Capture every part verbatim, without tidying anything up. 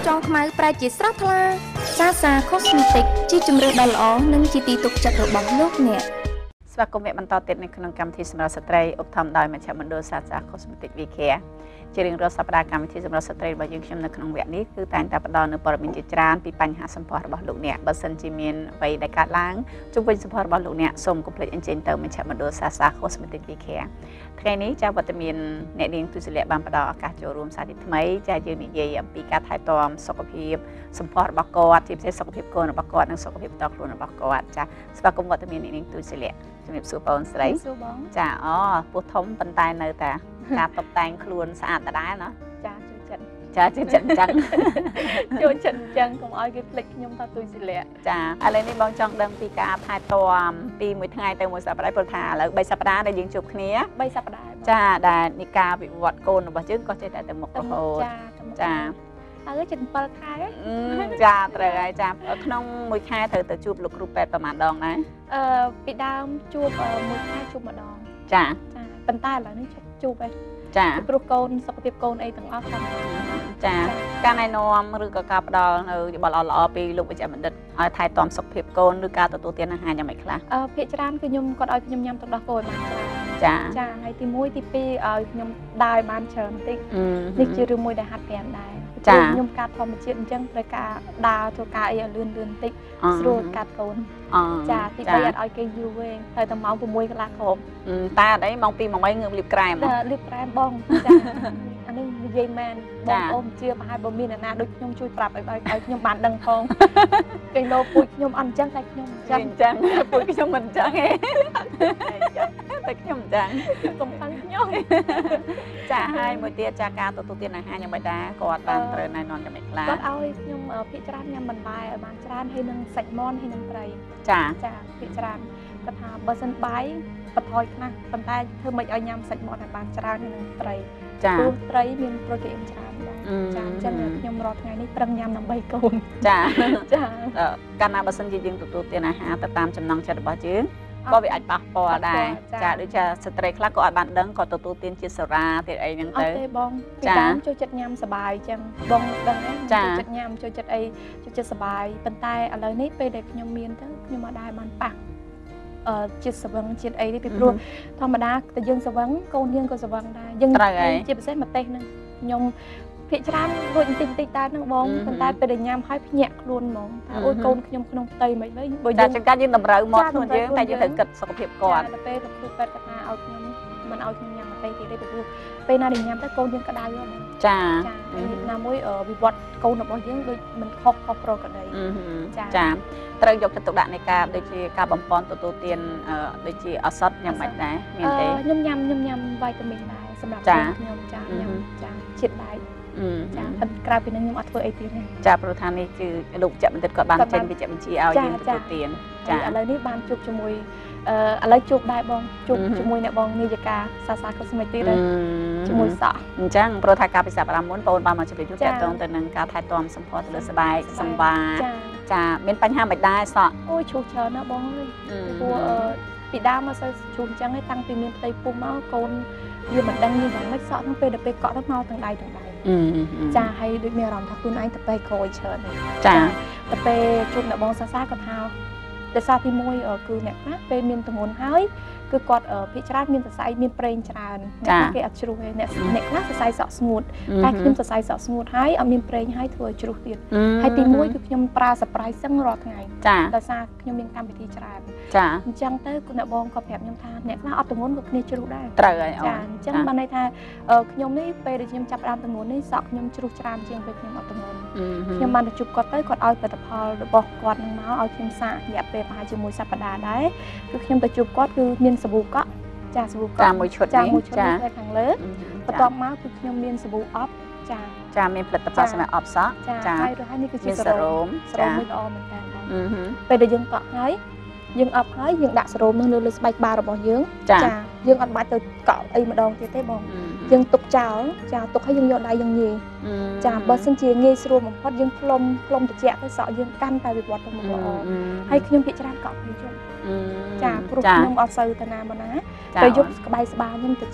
ចងខ្មៅប្រែជាស្រស់ថ្លាសាសា Cosmetic ជាជម្រើសដ៏ល្អនិងជាទីទុកចិត្តរបស់លោកអ្នកស្វាគមន៍វគ្គបន្តទៀតនៅក្នុងកម្មវិធីសម្រាប់ស្ត្រីឧបត្ថម្ភដោយមជ្ឈមណ្ឌលសាសា Cosmetic វិទ្យាជារៀងរាល់សប្តាហ៍កម្មវិធីសម្រាប់ស្ត្រីរបស់យើងខ្ញុំនៅក្នុងវគ្គនេះគឺតែងតែផ្ដល់នូវព័ត៌មានជាច្រើនពីបញ្ហាសម្ផស្សរបស់លោកអ្នកបើសិនជាមានអ្វីដែលកើតឡើងជុំវិញសម្ផស្សរបស់លោកអ្នកសូមកុំភ្លេចអញ្ជើញទៅមជ្ឈមណ្ឌលសាសា Cosmetic វិទ្យាថ្ងៃនេះចាវត្តមានអ្នកនាងទុសិលៈបានផ្ដល់ឱកាសចូលរួមសារទីថ្មីចាយើងនិយាយអំពីការថែទាំសុខភាពសម្ផស្សរបស់គាត់ជាពិសេសសុខភាពកូនរបស់គាត់និងសុខភាពផ្ទាល់ខ្លួនរបស់គាត់ចាស្វាគមន៍វត្តមានអ្នកនាងទុសិលៈជំរាបសួរបងស្រីសួរបងចាអូពោះធំប៉ុន្តែនៅតែការតុបតែងខ្លួនស្អាតដដែលណាចាជួយចិត្តចាជួយចិត្តអញ្ចឹងជួយចិត្តអញ្ចឹងកុំឲ្យគេភ្លេចខ្ញុំថាទុយសិលៈចាឥឡូវនេះបងចង់ដឹងពីការថែទាំពីមួយថ្ងៃទៅមួយសប្តាហ៍ព្រោះថាឥឡូវបីសប្តាហ៍ដែលយើងជួបគ្នាបីសប្តាហ៍ចាដែលនៃការវិវត្តកូនរបស់យើងក៏ចេះតែទៅមុខរហូតចាហើយជិតbảyខែចាត្រូវហើយចាក្នុងមួយខែត្រូវទៅជួបលោកគ្រូពេទ្យប្រហែលដងដែរអឺពីដើមជួបមួយខែជួបម្ដងចាចាប៉ុន្តែឥឡូវនេះជួបឯងចាព្រោះកូនសុខភាពកូនអីទាំងអស់ខាងចាការណែនាំឬក៏ការផ្ដល់នៅយោបល់ល្អៗពីលោកវិជ្ជបណ្ឌិតឲ្យថែទាំសុខភាពកូនឬការទទួលទានអាហារយ៉ាងម៉េចខ្លះអឺភាគច្រើនគឺខ្ញុំគាត់ឲ្យខ្ញុំញ៉ាំទឹកដោះគោឲ្យបានច្រើនចាចាហើយទីមួយទីពីរឲ្យខ្ញុំដើរឲ្យបានច្រើនបន្តិចនេះជារឿងមួយដែលហាត់ប្រាណដែរចាខ្ញុំកាត់ធម្មជាតិអញ្ចឹងត្រូវការដើរធ្វើការអីឲ្យលឿនលឿនបន្តិចស្រួលកាត់កូនចាទីបីអត់ឲ្យគេយូរវែងត្រូវតែម៉ោង៦កន្លះគ្រប់តែអត់អីម៉ោងពីរម៉ោងអីងើបលាបក្រែមលាបក្រែមបងចាអានេះនិយាយមែនបងអូនជឿប្រហែលបើមានអ្នកណាដូចខ្ញុំជួយប្រាប់ឲ្យឲ្យខ្ញុំបានដឹងផងគេលោពូជខ្ញុំអត់អញ្ចឹងតែខ្ញុំអញ្ចឹងអញ្ចឹងពូជខ្ញុំមិនអញ្ចឹងទេតែខ្ញុំអញ្ចឹងសំខាន់ខ្ញុំចាហើយមួយទៀតចាការទទួលទានអាហារយ៉ាងម៉េចដែរគាត់បានត្រូវណែនាំយ៉ាងម៉េចខ្លះគាត់ឲ្យខ្ញុំភាគច្រើនញ៉ាំបន្លែឲ្យបានច្រើនហើយនឹងសាច់មាន់ហើយនឹងត្រីចាចាភាគច្រើនគាត់ថាបើសិនបាយបន្ថយខ្លះប៉ុន្តែធ្វើម៉េចឲ្យញ៉ាំសាច់មាន់ឲ្យបានច្រើនហើយនឹងត្រីចាព្រោះត្រីមានប្រូតេអ៊ីនច្រើនដែរចាអញ្ចឹងខ្ញុំរាល់ថ្ងៃនេះប្រឹងញ៉ាំដើម្បីកូនចាចាកាលណាបើសិនជាយើងទទួលទានអាហារទៅតាមចំណង់ចិត្តរបស់យើងក៏វាអាចប៉ះពាល់ដែរចាដូចជាស្ត្រីខ្លះក៏អាចបានដឹងក៏ទទួលទានជាតិសេរ៉ាទៀតអីហ្នឹងទៅអត់ទេបងពីដើមចូលចិត្តញ៉ាំសបាយអញ្ចឹងបងដឹងហ្នឹងចូលចិត្តញ៉ាំចូលចិត្តអីចូលចិត្តសបាយប៉ុន្តែឥឡូវនេះពេលដែលខ្ញុំមានទៅខ្ញុំអត់ដែរបានប៉ះអឺជាតិស្វឹងជាតិអីនេះពីព្រោះធម្មតាតែយើងស្វឹងកូនយើងក៏ស្វឹងដែរយើងជាពិសេសម្ទេសហ្នឹងខ្ញុំភាគច្រើនលួចបន្តិចបន្តិចតែហ្នឹងបងប៉ុន្តែពេលដែលញ៉ាំហើយភ្ញាក់ខ្លួនហ្មងថាអូយកូនខ្ញុំក្នុងផ្ទៃមិនវិញបើយើងចង្កាយើងតម្រូវមកខ្លួនយើងតែយើងត្រូវគិតសុខភាពគាត់តែពេលលោកគ្រូពេទ្យគាត់ថាឲ្យខ្ញុំមិនឲ្យខ្ញុំញ៉ាំបន្តិចទៀតទេពីព្រោះពេលណាដែលញ៉ាំទៅកូនយើងក្តៅហ្មងចាណាមួយវិវត្តកូនរបស់យើងដូចមិនខុសខុសប្រក្រតីចាចាត្រូវយកចិត្តទុកដាក់នៃការដូចជាការបំពន់ទទួលទានដូចជាឱសថយ៉ាងម៉េចដែរមានទេខ្ញុំញ៉ាំខ្ញុំញ៉ាំវីតាមីនដែរសម្រាប់ខ្ញុំចាញ៉ាំចាជាតិដែកចាប៉ុន្តែក្រៅពីនឹងខ្ញុំអត់ធ្វើអីទៀតទេចាព្រោះថានេះគឺលោកវិជ្ជបណ្ឌិតគាត់បានចេញវិជ្ជបញ្ជាឲ្យយើងទទួលទានចាឥឡូវនេះបានជួបជាមួយអឺឥឡូវជួបដែរបងជួបជាមួយអ្នកបងនាយិកាសាសា Cosmetic ដែរជាមួយសក់អញ្ចឹងព្រោះថាការពិសាប្រាំមុនបងបានមកជម្រាបជូនតាក់ទងទៅនឹងការថែទាំសម្ផស្សទៅលើស្បែកសម្បាចាមានបញ្ហាមិនដែរសក់អូយឈូសច្រើនណាស់បងអើយព្រោះពីដើមមកសូវឈូសអញ្ចឹងឯងតាំងពីមានផ្ទៃពុំមកកូនវាមិនដឹងយ៉ាងម៉េចសក់ហ្នឹងពេលដល់ពេលកក់ទៅមកទាំងដៃទាំងដៃចាហើយដូចមានអារម្មណ៍ថាខ្លួនឯងទៅពេលក្រោយច្រើនចាទៅពេលជួបអ្នកបងសាសាគាត់ថាតែសារទីមួយគឺអ្នកខ្លះពេលមានទម្ងន់ហើយគឺគាត់ភាគច្រើនមានសរសៃមានប្រេងច្រើនអ្នកខ្លះគេអត់ជ្រុះទេអ្នកអ្នកខ្លះសរសៃសក់ស្ងួតតែខ្ញុំសរសៃសក់ស្ងួតហើយអត់មានប្រេងហើយធ្វើឲ្យជ្រុះទៀតហើយទីមួយគឺខ្ញុំប្រើសប្រៃសឹងរាល់ថ្ងៃដោយសារខ្ញុំមានកម្មវិធីច្រើនចាអញ្ចឹងទៅអ្នកបងក៏ប្រាប់ខ្ញុំថាអ្នកខ្លះអត់ទម្ងន់ក៏គ្នាជ្រុះដែរត្រូវហើយចាអញ្ចឹងបានន័យថាខ្ញុំនេះពេលដែលខ្ញុំចាប់ផ្ដើមទម្ងន់នេះសក់ខ្ញុំជ្រុះច្រើនជាងពេលខ្ញុំអត់ទម្ងន់ខ្ញុំបានទៅជួបគាត់ទៅគាត់ឲ្យផលិតផលរបស់គាត់នឹងមកឲ្យខ្ញុំសាករយៈពេលប្រហែលជាមួយសប្តាហ៍ដែរគឺខ្ញុំទៅជួបគាត់គឺមានសាប៊ូកក់ចាសាប៊ូកក់ចាមួយឈុតចាមួយឈុតនៅខាងលើបន្ទាប់មកគឺខ្ញុំមានសាប៊ូអប់ចាចាមានផលិតផលសម្រាប់អប់សក់ចាហើយរហ័សនេះគឺជាសេរ៉ូមសេរ៉ូមមួយល្អមែនតើពេលដែលយើងកក់ហើយយើងអប់ហើយយើងដាក់សេរ៉ូមនឹងលើលើស្បែកក្បាលរបស់យើងចាយើងអត់បាច់ទៅកក់អីម្ដងទៀតទេបងយើងទុកចោលចាទុកឲ្យយើងយកដៃយើងញីចាបើសិនជាងាយស្រួលបំផុតយើងផ្លុំផ្លុំត្រជាក់ទៅសក់យើងកាន់តែវិវត្តទៅមុខល្អហើយខ្ញុំភាគច្រើនកក់ពេលយប់ចាព្រោះខ្ញុំអត់សូវទៅណាមកណាពេលយប់ក្បែរស្បាខ្ញុំត្រជាក់ ច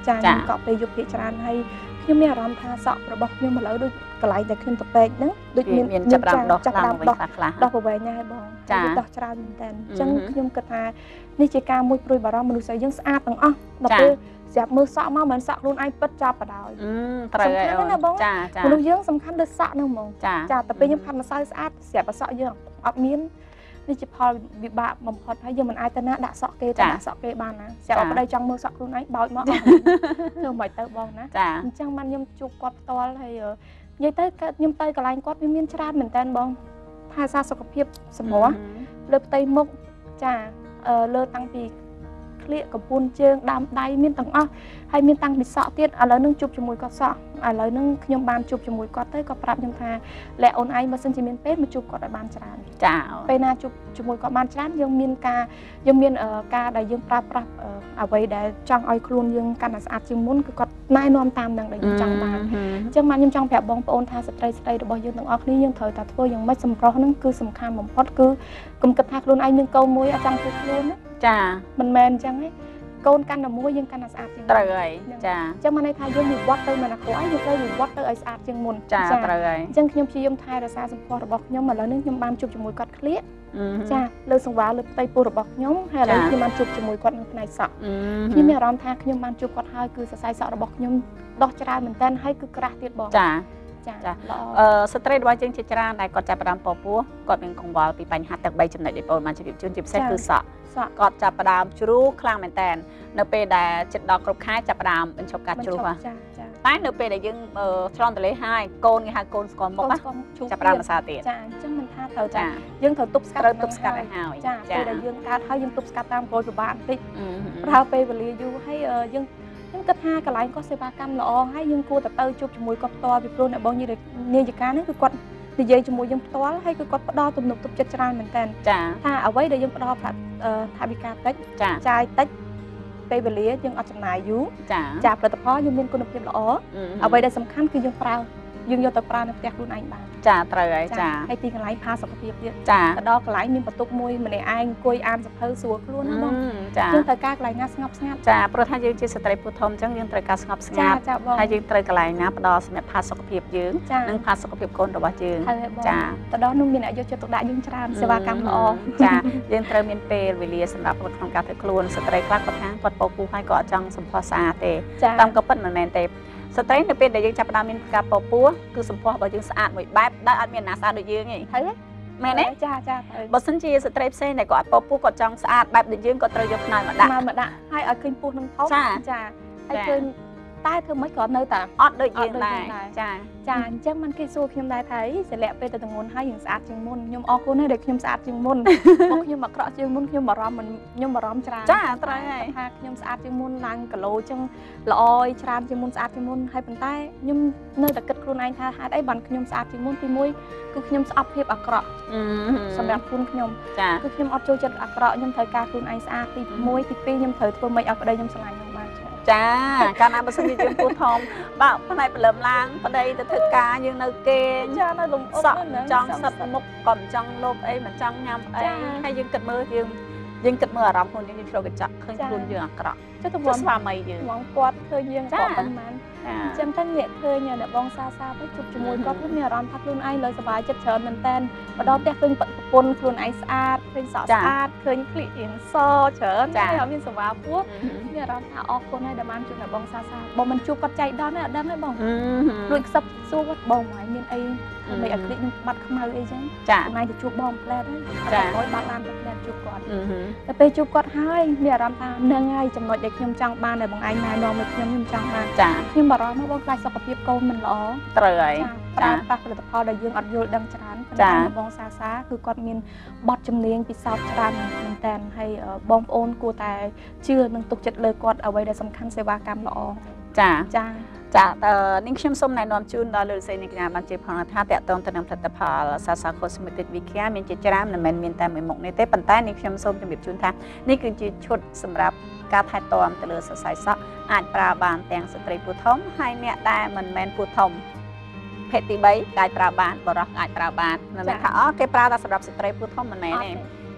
ចាខ្ញុំក៏ពេលយកភាគច្រើនហើយខ្ញុំមានអារម្មណ៍ថាសក់របស់ខ្ញុំឥឡូវដូចកន្លែងតែខ្ញុំទៅពេកហ្នឹងដូចមានមានចាប់ដើមដោះចាប់ដើមដោះដោះប្រវែងណាស់បងចាដោះច្រើនមែនតើអញ្ចឹងខ្ញុំគិតថានេះជាការមួយព្រួយបារម្ភមនុស្សស្រីយើងស្អាតទាំងអស់ដល់ពេលស្រាប់មើលសក់មកមិនសក់ខ្លួនឯងពិតចាប់បដ ாய் ត្រូវហើយអូនចាចាមនុស្សយើងសំខាន់លើសក់ហ្នឹងហ្មងចាតែពេលយើងផាត់ម្សៅស្អាតស្រាប់សក់យើងអត់មាននេះជាផលវិបាកបំផុតហើយយើងមិនអាចទៅណាដាក់សក់គេទៅដាក់សក់គេបានណាស្រាប់ប្តីចង់មើលសក់ខ្លួនឯងបោចមកអស់ធ្វើមិនទៅបងណាអញ្ចឹងបានខ្ញុំជួបគាត់ផ្ទាល់ហើយនិយាយទៅខ្ញុំទៅកន្លែងគាត់វាមានច្រើនមែនតើបងថែសារសុខភាពសម្រស់លើផ្ទៃមុខចាលើតាំងពីក្លៀកកពួនជើងដើមដៃមានទាំងអស់ហើយមានតាំងពីសក់ទៀតឥឡូវនឹងជួបជាមួយគាត់សក់ឥឡូវនឹងខ្ញុំបានជួបជាមួយគាត់ទៅគាត់ប្រាប់ខ្ញុំថាលែអូនឯងបើសិនជាមានពេលមកជួបគាត់ឲ្យបានច្រើនចាពេលណាជួបជាមួយគាត់បានច្រើនយើងមានការយើងមានការដែលយើងប្រើប្រាស់អ្វីដែលចង់ឲ្យខ្លួនយើងកាន់តែស្អាតជាងមុនគឺគាត់ណែនាំតាមនឹងដែលយើងចង់បានអញ្ចឹងបានខ្ញុំចង់ប្រាប់បងប្អូនថាស្ត្រីស្ត្រីរបស់យើងទាំងអស់គ្នាយើងត្រូវតែធ្វើយ៉ាងម៉េចសម្រស់ហ្នឹងគឺសំខាន់បំផុតគឺកុំគិតថាខ្លួនឯងមានកូនមួយអត់ចង់ធ្វើខ្លួនណាចាមិនមែនអញ្ចឹងទេកូនកាន់តែមួយយើងកាន់តែស្អាតជាងត្រូវហើយចាអញ្ចឹងបានន័យថាយើងវិវត្តទៅមិនអាក្រក់ឯងយើងត្រូវវិវត្តទៅឲ្យស្អាតជាងមុនចាត្រូវហើយអញ្ចឹងខ្ញុំព្យាយាមថែរក្សាសម្ផស្សរបស់ខ្ញុំឥឡូវនេះខ្ញុំបានជួបជាមួយគាត់ក្លៀកចាលើសង្វារលើផ្ទៃពោះរបស់ខ្ញុំហើយឥឡូវខ្ញុំបានជួបជាមួយគាត់នៅផ្នែកសក់ខ្ញុំមានអារម្មណ៍ថាខ្ញុំបានជួបគាត់ហើយគឺសរសៃសក់របស់ខ្ញុំដោះច្រើនមែនតើហើយគឺក្រាស់ទៀតបងចាចាអឺស្ត្រីរបស់យើងជាច្រើនដែលគាត់ចាប់ផ្ដើមពពោះគាត់មានកង្វល់ពីបញ្ហាទាំងបីចំណុចដែលបងបានជម្រាបជូនជាពិសេសគឺសក់គាត់ចាប់ផ្ដើមជ្រុះខ្លាំងមែនតើនៅពេលដែលចិត្តដល់គ្រប់ខែចាប់ផ្ដើមបញ្ឈប់ការជ្រុះបាទតែនៅពេលដែលយើងឆ្លងទន្លេហើយកូនគេហៅកូនស្គាល់មុខចាប់ផ្ដើមម្សៅទៀតចាអញ្ចឹងមិនថាត្រូវចាយើងត្រូវទប់ស្កាត់ទប់ស្កាត់ឲ្យហើយចាពេលដែលយើងកើតហើយយើងទប់ស្កាត់តាមគោលពិបាកបន្តិចប្រើពេលវេលាយូរហើយយើងខ្ញុំគិតថាកន្លែងគាត់សេវាកម្មល្អហើយយើងគួរតែទៅជួបជាមួយគាត់ផ្ទាល់ពីព្រោះអ្នកបងនាយិកានេះគឺគាត់និយាយជាមួយយើងផ្ទាល់ហើយគឺគាត់ផ្ដល់ទំនុកទុកចិត្តច្រើនមែនតើថាអ្វីដែលយើងផ្ដល់ថាវិការតិចចាយតិចពេលវេលាយើងអត់ចំណាយយូរចាផលិតផលយើងមានគុណភាពល្អអ្វីដែលសំខាន់គឺយើងប្រើយើងយកទៅប្រើនៅផ្ទះខ្លួនឯងបានចាត្រូវហើយចាហើយទីកន្លែងផាសុខភាពទៀតចាទៅដល់កន្លែងមានបន្ទប់មួយម្នាក់ឯងអង្គុយអានសៀវភៅស្រួលខ្លួនណាបងចាយើងត្រូវការកន្លែងណាស្ងប់ស្ងាត់ចាព្រោះថាយើងជាស្ត្រីពុទ្ធធំអញ្ចឹងយើងត្រូវការស្ងប់ស្ងាត់ហើយយើងត្រូវកន្លែងណាផ្ដល់សម្រាប់ផាសុខភាពយើងនិងផាសុខភាពកូនរបស់យើងចាទៅដល់នោះមានអ្នកយកចិត្តទុកដាក់យើងច្រើនសេវាកម្មល្អចាយើងត្រូវមានពេលវេលាសម្រាប់ក្នុងការធ្វើខ្លួនស្ត្រីខ្លះគាត់ថាគាត់ពោពុះហើយក៏អត់ចង់សម្ផស្សស្អាតទេតាមក៏ពិតមិនមែនទេស្ត្រីនៅពេលដែលយើងចាប់ផ្ដើមមានការពពោះគឺសម្ផស្សរបស់យើងស្អាតមួយបែបដែលអត់មានណាស្អាតដូចយើងទេហើយមែនទេចាចាបើសិនជាស្ត្រីផ្សេងដែលគាត់ពពោះគាត់ចង់ស្អាតបែបដូចយើងគាត់ត្រូវយកផ្នែកមកដាក់មកដាក់ហើយឲ្យឃើញពោះនឹងធំចាហើយឃើញតែធ្វើម៉េចក៏នៅតែអត់ដូចយើងដែរចាចាអញ្ចឹងមិនគេសួរខ្ញុំដែរថាអីសិលាក់ពេលទៅទងន់ហើយយើងស្អាតជាងមុនខ្ញុំអរគុណហើយដែលខ្ញុំស្អាតជាងមុនមកខ្ញុំអាក្រក់ជាងមុនខ្ញុំបារម្ភមិនខ្ញុំបារម្ភច្រើនចាត្រូវហើយថាខ្ញុំស្អាតជាងមុនឡើងគីឡូអញ្ចឹងល្អច្រើនជាងមុនស្អាតជាងមុនហើយប៉ុន្តែខ្ញុំនៅតែគិតខ្លួនឯងថាហេតុអីបានខ្ញុំស្អាតជាងមុនទីមួយគឺខ្ញុំស្អប់ភាពអាក្រក់សម្រាប់ខ្លួនខ្ញុំគឺខ្ញុំអត់ចូលចិត្តអាក្រក់ខ្ញុំត្រូវការខ្លួនឯងស្អាតទីមួយទីពីរខ្ញុំត្រូវធ្វើម៉េចឲ្យប្តីខ្ញុំស្រឡាញ់ខ្ញុំបានចាកាលណាបើសិនជាយើងពោះធំបើផ្នែកព្រលឹមឡើងប្តីទៅធ្វើការយើងនៅគេចានៅលំអុកចង់សិតមុខក៏មិនចង់លុបអីមិនចង់ញ៉ាំអីហើយយើងគិតមើលយើងយើងគិតមើលអារម្មណ៍ខ្លួនយើងយើងឆ្លុះកញ្ចក់ឃើញខ្លួនយើងអាក្រក់ចុះទៅស្វាមីយើងហ្មងគាត់ឃើញយើងគាត់ប៉ុន្មានអញ្ចឹងតែអ្នកឃើញអ្នកបងសាសាទៅជួបជាមួយគាត់គាត់មានអារម្មណ៍ថាខ្លួនឯងលើសុបាយចិត្តច្រើនមែនតើម្ដងផ្ទះឃើញប្រពន្ធខ្លួនឯងស្អាតឃើញសក់ស្អាតឃើញភ្លៀករៀងសច្រើនហើយអត់មានសេវាពោះមានអារម្មណ៍ថាអរគុណហើយដែលបានជួបអ្នកបងសាសាបងមិនជួបគាត់ចៃដន្យទេអត់ដឹងទេបងលួចខ្សឹបសួរគាត់បងហ្មងមានអីមិនអាគ្លិកនឹងបាត់ខ្មៅអីចឹងថ្ងៃទៅជួបបងផ្លែតហើយអត់ឲ្យបាត់បានផ្លែតជួបគាត់តែពេលជួបគាត់ហើយមានអារម្មណ៍ថានឹងហើយចំណុចដែលខ្ញុំចង់បានដែលបងឯងណែនាំឲ្យខ្ញុំខ្ញុំចង់បានខ្ញុំបារម្ភមកបងខ្លាចសុខភាពកូនមិនល្អត្រូវហើយប្រើប្រាស់ផលិតផលដែលយើងអត់យល់ដឹងច្រើនប៉ុន្តែបងសាសាគឺគាត់មានបទជំនាញពិសោធន៍ច្រើនមែនតើហើយបងប្អូនគួរតែជឿនិងទុកចិត្តលើគាត់អ្វីដែលសំខាន់សេវាកម្មល្អចាចាចានាងខ្ញុំសូមណែនាំជូនដល់លោកស្រីនាងកញ្ញាបានជេផងថាតកតងទៅនឹងផលិតផលសាសា Cosmetic Vikia មានជាច្រើនមិនមែនមានតែមួយមុខនេះទេប៉ុន្តែនាងខ្ញុំសូមជម្រាបជូនថានេះគឺជាឈុតសម្រាប់ការថែទាំទៅលើសរសៃសក់អាចប្រើបានទាំងស្ត្រីពោះធំហើយអ្នកដែលមិនមែនពោះធំភេទទីបីអាចប្រើបានបរិសុទ្ធអាចប្រើបានមិនមែនថាអូគេប្រើតែសម្រាប់ស្ត្រីពោះធំមិនមែនទេ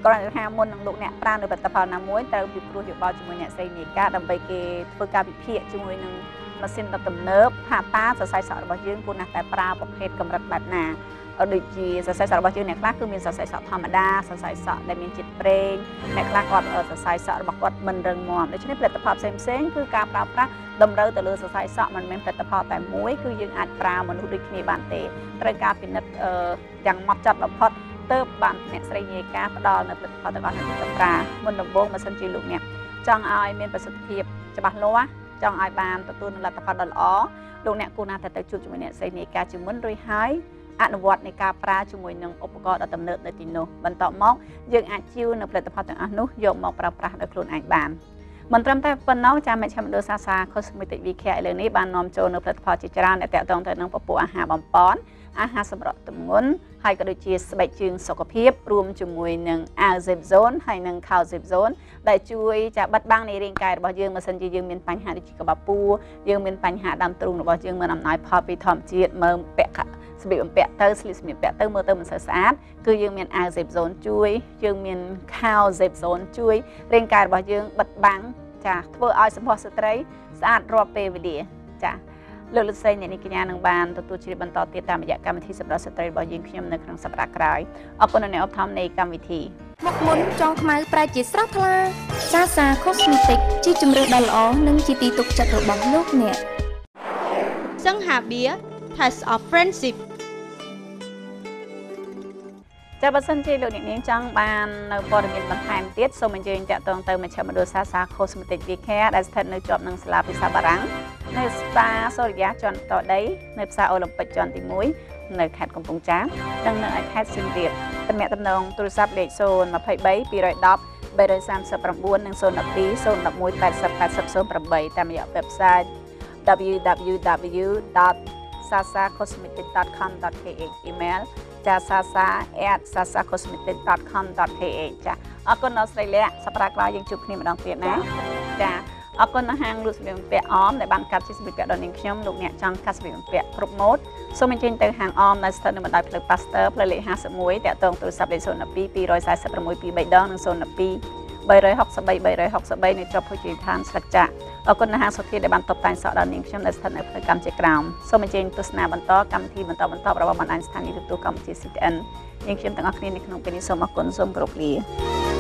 គ្រាន់តែថាមុននឹងលោកអ្នកប្រើនៅផលិតផលណាមួយត្រូវពិគ្រោះយោបល់ជាមួយអ្នកស្រីនាការដើម្បីគេធ្វើការវិភាគជាមួយនឹងម៉ាស៊ីនដុតទំនើបថាតើសរសៃសក់របស់យើងគួរណាស់តែប្រើប្រភេទកម្រិតបែបណាដូចជាសរសៃសក់របស់យើងអ្នកខ្លះគឺមានសរសៃសក់ធម្មតាសរសៃសក់ដែលមានជាតិប្រេងអ្នកខ្លះគាត់សរសៃសក់របស់គាត់មិនរឹងមាំដូច្នេះផលិតផលផ្សេងផ្សេងគឺការប្រើប្រាស់តម្រូវទៅលើសរសៃសក់មិនមែនផលិតផលតែមួយគឺយើងអាចប្រើមនុស្សដូចគ្នាបានទេត្រូវការពិនិត្យយ៉ាងម៉ត់ចត់បំផុតទើបបានអ្នកស្រីនាការផ្ដល់នៅផលិតផលទាំងអស់នេះទៅប្រើមុនដំបូងបើសិនជាលោកអ្នកចង់ឲ្យមានប្រសិទ្ធភាពច្បាស់លាស់ចង់ឲ្យបានទទួលនូវលទ្ធផលដ៏ល្អលោកអ្នកគួរណាស់តែទៅជួបជាមួយអ្នកស្រីនាការជាមុនរួចហើយអនុវត្តនៃការប្រើជាមួយនឹងឧបករណ៍ដ៏ទំនើបនៅទីនោះបន្ទាប់មកយើងអាចជឿនៅផលិតផលទាំងអស់នោះយកមកប្រើប្រាស់ដោយខ្លួនឯងបានមិនត្រឹមតែប៉ុណ្ណោះចាមជ្ឈមណ្ឌលសាសា Cosmetic វី Care ឥឡូវនេះបាននាំចូលនៅផលិតផលជាច្រើនដែលទាក់ទងទៅនឹងពពុះអាហារបំពន់អាហារសម្រក់ទម្ងន់ហើយក៏ដូចជាស្បែកជើងសុខភាពរួមជាមួយនឹង អាវ Zip Zone ហើយនិង ខោ Zip Zone ដែលជួយចាបិទបាំងនៃរាងកាយរបស់យើងបើសិនជាយើងមានបញ្ហាដូចជាក្បាលពោះយើងមានបញ្ហាដើមទ្រូងរបស់យើងមិនអំណោយផលពីធម្មជាតិមើលពាក់ស្លៀកបំពាក់ទៅស្លៀកសម្លៀកបំពាក់ទៅមើលទៅមិនសូវស្អាតគឺយើងមាន អាវ Zip Zone ជួយយើងមាន ខោ Zip Zone ជួយរាងកាយរបស់យើងបិទបាំងចាធ្វើឲ្យសម្ផស្សស្ត្រីស្អាតរាល់ពេលវេលាចាលោកលោកស្រីអ្នកនាងកញ្ញានឹងបានទទួលជ្រាបបន្តទៀតតាមរយៈកម្មវិធីសម្រាប់ស្ត្រីរបស់យើងខ្ញុំនៅក្នុងសប្តាហ៍ក្រោយអរគុណអ្នកឧបត្ថម្ភនៃកម្មវិធីមកមុនចង់ខ្មៅប្រែជាស្រស់ថ្លាសាសា Cosmetic ជាជម្រើសដ៏ល្អនិងជាទីទុកចិត្តរបស់លោកអ្នកសង្ហាបៀ Taste of Friendship ចាបើសិនជាលោកអ្នកនាងចង់បាននៅព័ត៌មានបន្ថែមទៀតសូមអញ្ជើញតាក់ទងទៅមជ្ឈមណ្ឌលសាសា Cosmetic វី Care ដែលស្ថិតនៅជាប់នឹងសាលាភាសាបារាំងនៅស្ប៉ាសូរិយាជាន់តដីនៅផ្សារអូឡ িম্প ិកជាន់ទីមួយនៅខេត្តកំពង់ចាមនិងនៅឯខេត្តសៀមរាបទំនាក់ទំនងទូរស័ព្ទលេខศูนย์ ยี่สิบสาม ពីរដប់ បីសាមសិបเก้า និង ศูนย์ หนึ่งสอง ศูนย์ หนึ่งหนึ่ง แปด แปด ศูนย์ ศูนย์ แปด តាមរយៈ website ดับเบิลยู ดับเบิลยู ดับเบิลยู ดอท ซาซา คอสเมติก ดอท คอม ดอท เค เอช email ចា sasa at sasa cosmetic dot com dot k h ចាអរគុណដល់ស្រីលក្ខសប្តាហ៍ក្រោយយើងជួបគ្នាម្ដងទៀតណាចាអរគុណដល់ហាងលក់សម្លៀកបំពាក់អមដែលបានកាត់ជាសម្លៀកបំពាក់ដល់នាងខ្ញុំលោកអ្នកចង់កាត់សម្លៀកបំពាក់គ្រប់ម៉ូដសូមអញ្ជើញទៅហាងអមដែលស្ថិតនៅបណ្ដោយផ្លូវ Pasteur ផ្លូវលេខห้าสิบเอ็ดតាក់ទងទូរស័ព្ទលេខศูนย์ หนึ่งสอง ពីរสี่sáuหก ពីរដងនិងศูนย์ หนึ่งสอง បីหก三 បីหก三 នៅជាប់ភោជនីយដ្ឋានស្លឹកចាក់អរគុណដល់ហាងសុធាដែលបានតុបតែងសក់ដល់នាងខ្ញុំដែលស្ថិតនៅផ្លូវកម្មជាក្រោមសូមអញ្ជើញទស្សនាបន្តកម្មវិធីបន្តបន្តរបស់បណ្ដាញស្ថានីយ៍ទូរទស្សន៍កម្ពុជា C T N នាងខ្ញុំទាំងអស់គ្នានៅក្នុងពេលនេះសូមអរគុណសូមគោរពលា